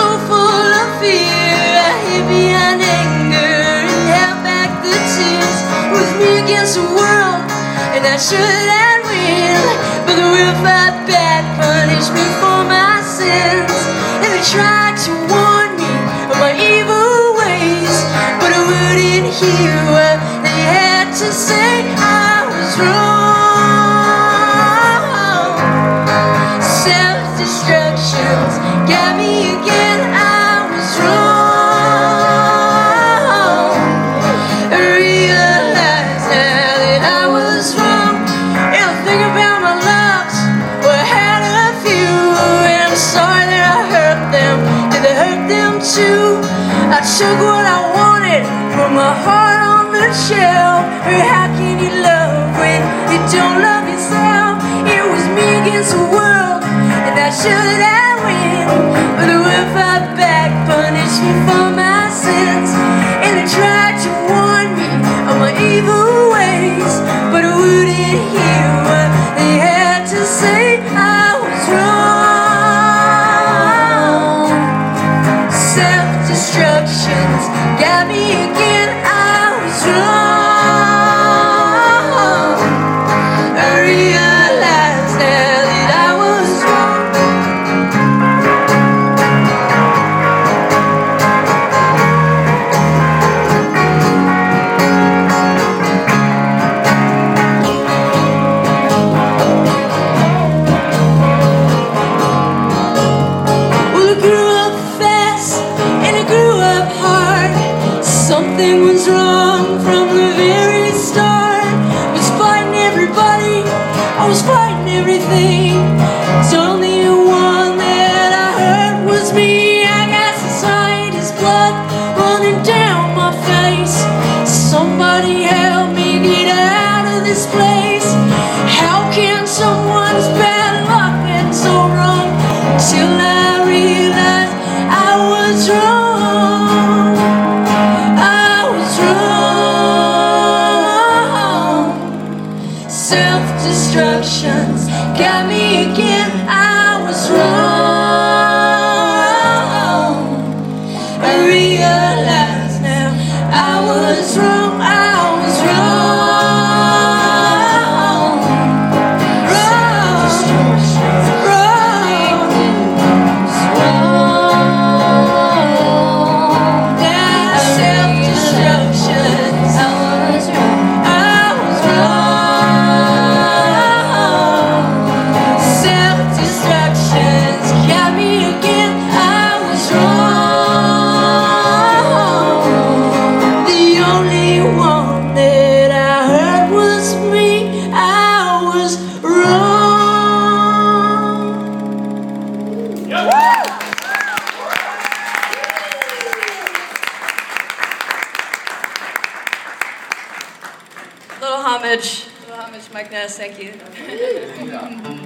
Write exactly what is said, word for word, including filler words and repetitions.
so full of fear. I hid behind anger and held back the tears. It was me against the world, and I should have win. But the real fight back punished me for my sins. And they tried to warn me of my evil ways, but I wouldn't hear what they had to say. I was wrong. Self-destructions got me again. I was wrong. I realized now that I was wrong. And I think about my loves, well, I had a few, and I'm sorry that I hurt them. Did I hurt them too? I took what I wanted, put my heart on the shelf. Or how can you love when you don't love yourself? It was me against the world, and I should have win. But the world fought back, punished me for my sins. And they tried to warn me of my evil ways, but I wouldn't hear what they had to say. I was wrong. Self-destructions got me again. I was wrong. I realized now that I was wrong. Well, I grew up fast and I grew up hard. Something was wrong from the very start. I was fighting everybody, I was fighting everything. It's only one that I heard was me. I got society's blood running down my face. Somebody help me get out of this place. How can someone's bad luck get so wrong? Till I realized I was wrong. I was wrong. Self-destructions got me again. I was wrong. I realize now I was wrong. I was wrong. Wrong. Wrong. Now self-destructions. I was wrong. I was wrong. Self-destructions got me again. I was wrong. The only one that I heard was me. I was wrong. Little homage. Little homage, Mike Ness. Thank you.